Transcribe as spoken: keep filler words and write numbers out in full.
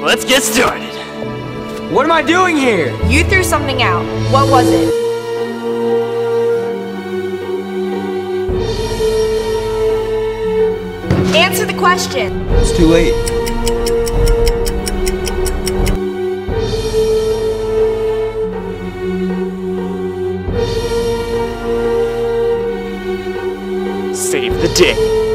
let's get started. What am I doing here? You threw something out. What was it? Answer the question. It's too late. Save the day.